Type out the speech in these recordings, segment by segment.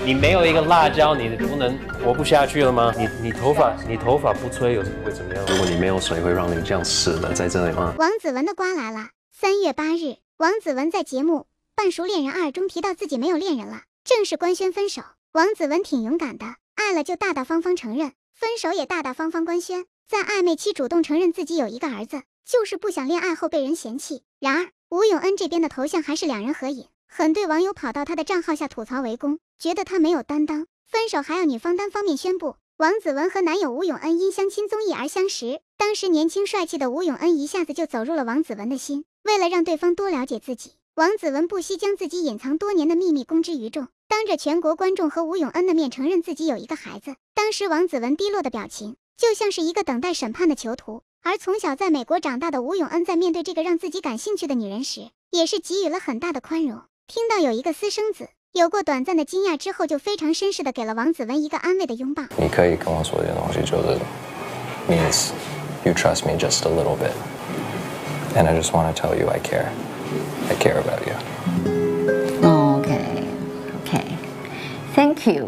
你没有一个辣椒，你不能活不下去了吗？你头发不吹会怎么样？如果你没有水，会让你这样死的在这里吗？ 王子文的瓜来了。3月8日，王子文在节目《半熟恋人2》中提到自己没有恋人了，正式官宣分手。王子文挺勇敢的，爱了就大大方方承认，分手也大大方方官宣，在暧昧期主动承认自己有一个儿子，就是不想恋爱后被人嫌弃。然而吴永恩这边的头像还是两人合影，很对网友跑到他的账号下吐槽围攻，觉得他没有担当，分手还要女方单方面宣布。王子文和男友吴永恩因相亲综艺而相识，当时年轻帅气的吴永恩一下子就走入了王子文的心。为了让对方多了解自己，王子文不惜将自己隐藏多年的秘密公之于众，当着全国观众和吴永恩的面承认自己有一个孩子。当时王子文低落的表情就像是一个等待审判的囚徒，而从小在美国长大的吴永恩在面对这个让自己感兴趣的女人时，也是给予了很大的宽容。听到有一个私生子，有过短暂的惊讶之后，就非常绅士的给了王子文一个安慰的拥抱。 你可以跟我说这些东西，就是 means you trust me just a little bit, and I just want to tell you I care. I care about you. Okay. Thank you.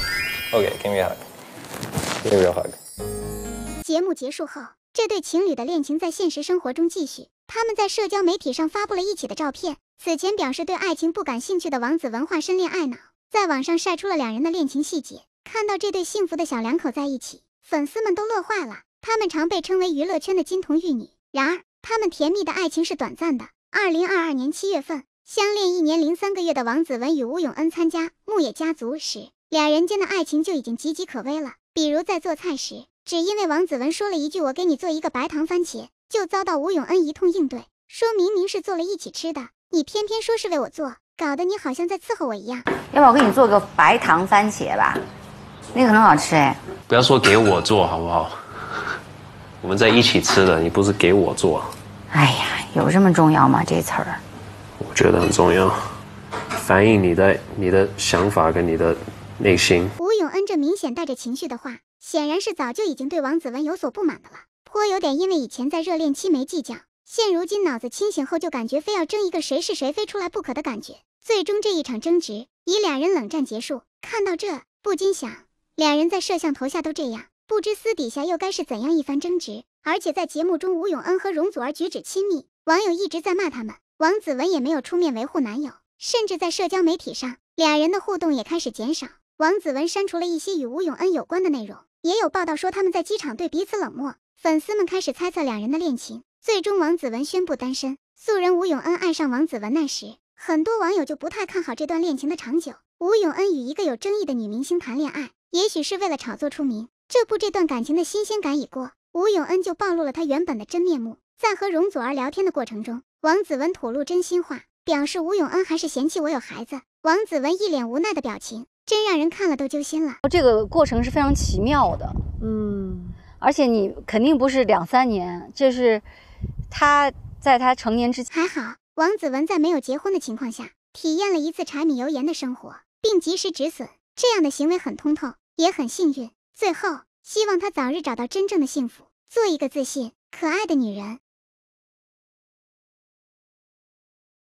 Okay, give me a hug. Give me a real hug. 节目结束后，这对情侣的恋情在现实生活中继续。他们在社交媒体上发布了一起的照片。此前表示对爱情不感兴趣的王子文化身恋爱脑，在网上晒出了两人的恋情细节。看到这对幸福的小两口在一起，粉丝们都乐坏了。他们常被称为娱乐圈的金童玉女，然而他们甜蜜的爱情是短暂的。2022年7月份，相恋1年零3个月的王子文与吴永恩参加《牧野家族》时，两人间的爱情就已经岌岌可危了。比如在做菜时，只因为王子文说了一句我给你做一个白糖番茄，就遭到吴永恩一通应对，说明明是做了一起吃的，你偏偏说是为我做，搞得你好像在伺候我一样。 要不然我给你做个白糖番茄吧，那个很好吃哎。 不要说给我做好不好？我们在一起吃的，你不是给我做。 哎呀，有这么重要吗？这词儿？ 我觉得很重要，反映你的想法跟你的内心。 吴永恩这明显带着情绪的话，显然是早就已经对王子文有所不满的了，颇有点因为以前在热恋期没计较，现如今脑子清醒后就感觉非要争一个谁是谁非出来不可的感觉。最终这一场争执以两人冷战结束。看到这，不禁想，两人在摄像头下都这样，不知私底下又该是怎样一番争执。而且在节目中，吴永恩和容祖儿举止亲密，网友一直在骂他们，王子文也没有出面维护男友，甚至在社交媒体上，两人的互动也开始减少。王子文删除了一些与吴永恩有关的内容，也有报道说他们在机场对彼此冷漠，粉丝们开始猜测两人的恋情。最终王子文宣布单身，素人吴永恩爱上王子文那时，很多网友就不太看好这段恋情的长久。吴永恩与一个有争议的女明星谈恋爱，也许是为了炒作出名，这段感情的新鲜感已过，吴永恩就暴露了他原本的真面目。在和容祖儿聊天的过程中，王子文吐露真心话，表示吴永恩还是嫌弃我有孩子。王子文一脸无奈的表情，真让人看了都揪心了。 这个过程是非常奇妙的，而且你肯定不是2、3年，这是他在他成年之前。 还好，王子文在没有结婚的情况下，体验了一次柴米油盐的生活，并及时止损，这样的行为很通透，也很幸运。最后，希望他早日找到真正的幸福，做一个自信、可爱的女人。